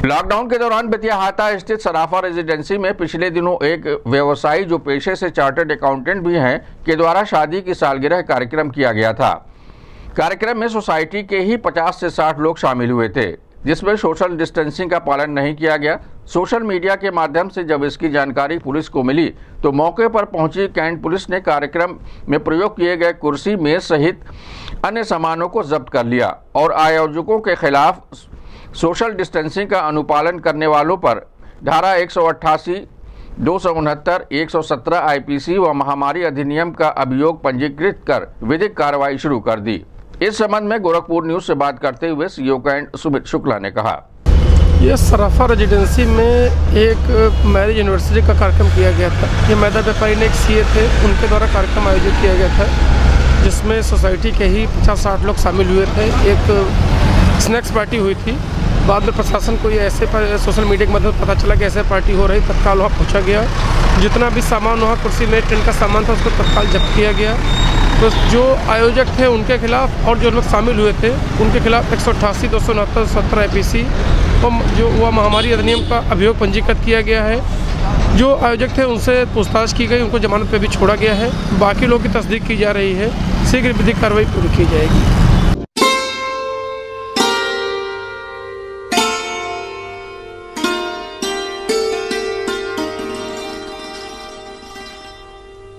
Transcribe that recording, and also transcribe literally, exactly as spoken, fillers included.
Lockdown के दौरान बेतिया स्थित सराफा रेजिडेंसी में पिछले दिनों एक व्यवसायी जो पेशे से चार्टर्ड अकाउंटेंट भी हैं के द्वारा शादी की सालगिरह कार्यक्रम किया गया था। कार्यक्रम में सोसाइटी के ही पचास से साठ लोग शामिल हुए थे, जिसमें सोशल डिस्टेंसिंग का पालन नहीं किया गया। सोशल मीडिया के माध्यम से जब इसकी जानकारी पुलिस को मिली तो मौके पर पहुंची कैंट पुलिस ने कार्यक्रम में प्रयोग किए गए कुर्सी, मेज सहित अन्य सामानों को जब्त कर लिया और आयोजकों के खिलाफ सोशल डिस्टेंसिंग का अनुपालन करने वालों पर धारा एक सौ अट्ठासी, दो सौ उनहत्तर, एक सौ सत्रह आईपीसी व महामारी अधिनियम का अभियोग पंजीकृत कर विधिक कार्रवाई शुरू कर दी। इस संबंध में गोरखपुर न्यूज से बात करते हुए सीईओ कैंट सुमित शुक्ला ने कहा, ये सराफा रेजिडेंसी में एक मैरिज एनिवर्सरी का कार्यक्रम किया गया था। ये मैदा व्यापारी ने एक सीए थे, उनके द्वारा कार्यक्रम आयोजित किया गया था, जिसमें सोसाइटी के ही पचास साठ लोग शामिल हुए थे। एक स्नैक्स पार्टी हुई थी। बाद में प्रशासन को ये ऐसे सोशल मीडिया के माध्यम से पता चला कि ऐसे पार्टी हो रही, तत्काल वहाँ पहुँचा गया। जितना भी सामान वहाँ कुर्सी में टेंट का सामान था उसको तत्काल जब्त किया गया। तो जो आयोजक थे उनके खिलाफ और जो लोग शामिल हुए थे उनके खिलाफ एक सौ अट्ठासी, दो सौ उनहत्तर, सत्रह आई पी सी जो वह महामारी अधिनियम का अभियोग पंजीकृत किया गया है। जो आयोजक थे उनसे पूछताछ की गई, उनको जमानत पे भी छोड़ा गया है। बाकी लोगों की तस्दीक की जा रही है। शीघ्र विधिक कार्रवाई पूरी की जाएगी।